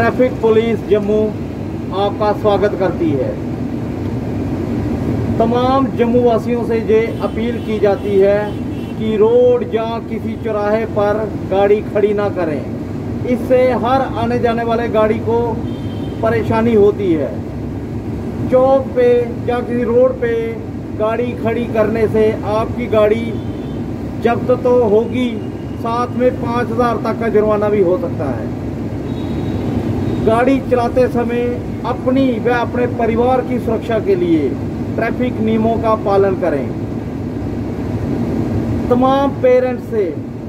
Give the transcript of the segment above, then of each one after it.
Traffic police Jammu आपका स्वागत करती है। तमाम जम्मू वासियों से ये अपील की जाती है कि रोड या किसी चौराहे पर गाड़ी खड़ी ना करें। इससे हर आने जाने वाले गाड़ी को परेशानी होती है। चौक पे या किसी रोड पे गाड़ी खड़ी करने से आपकी गाड़ी जब्त तो होगी, साथ में 5,000 तक का जुर्माना भी हो सकता है। गाड़ी चलाते समय अपनी व अपने परिवार की सुरक्षा के लिए ट्रैफिक नियमों का पालन करें। तमाम पेरेंट्स से,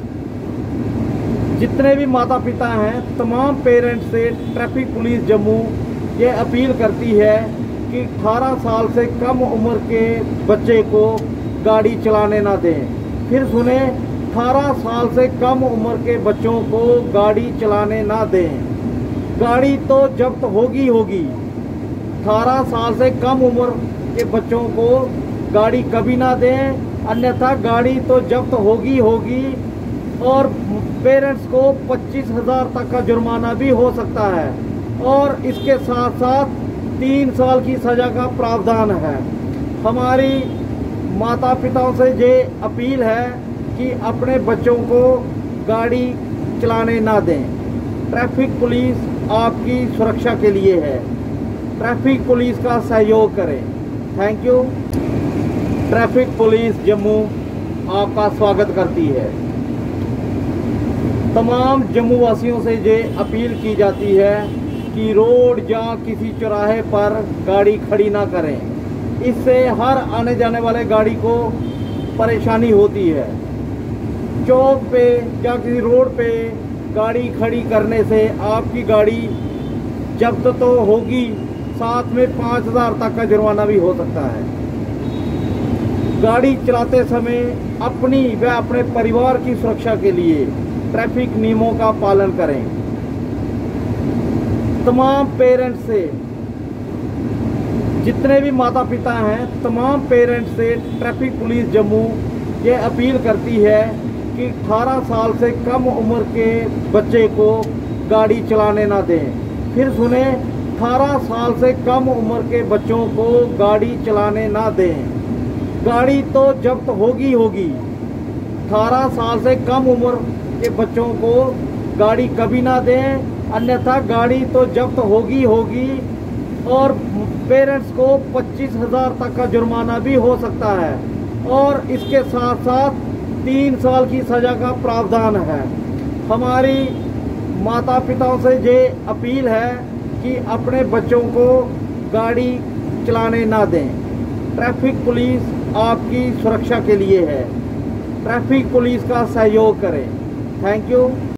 जितने भी माता पिता हैं, तमाम पेरेंट्स से ट्रैफिक पुलिस जम्मू ये अपील करती है कि 18 साल से कम उम्र के बच्चे को गाड़ी चलाने ना दें। फिर सुने, 18 साल से कम उम्र के बच्चों को गाड़ी चलाने ना दें। गाड़ी तो जब्त होगी। 18 साल से कम उम्र के बच्चों को गाड़ी कभी ना दें, अन्यथा गाड़ी तो जब्त होगी और पेरेंट्स को 25,000 तक का जुर्माना भी हो सकता है और इसके साथ साथ 3 साल की सज़ा का प्रावधान है। हमारी माता पिताओं से ये अपील है कि अपने बच्चों को गाड़ी चलाने ना दें। ट्रैफिक पुलिस आपकी सुरक्षा के लिए है। ट्रैफिक पुलिस का सहयोग करें। Thank you. Traffic police Jammu आपका स्वागत करती है। तमाम जम्मू वासियों से ये अपील की जाती है कि रोड या किसी चौराहे पर गाड़ी खड़ी ना करें। इससे हर आने जाने वाले गाड़ी को परेशानी होती है। चौक पे या किसी रोड पे गाड़ी खड़ी करने से आपकी गाड़ी जब्त तो होगी, साथ में 5,000 तक का जुर्माना भी हो सकता है। गाड़ी चलाते समय अपनी व अपने परिवार की सुरक्षा के लिए ट्रैफिक नियमों का पालन करें। तमाम पेरेंट्स से, जितने भी माता पिता हैं, तमाम पेरेंट्स से ट्रैफिक पुलिस जम्मू ये अपील करती है कि 18 साल से कम उम्र के बच्चे को गाड़ी चलाने ना दें। फिर सुने, 18 साल से कम उम्र के बच्चों को गाड़ी चलाने ना दें। गाड़ी तो जब्त होगी। 18 साल से कम उम्र के बच्चों को गाड़ी कभी ना दें, अन्यथा गाड़ी तो जब्त होगी और पेरेंट्स को 25,000 तक का जुर्माना भी हो सकता है और इसके साथ साथ 3 साल की सज़ा का प्रावधान है। हमारी माता पिताओं से ये अपील है कि अपने बच्चों को गाड़ी चलाने ना दें। ट्रैफिक पुलिस आपकी सुरक्षा के लिए है। ट्रैफिक पुलिस का सहयोग करें। Thank you.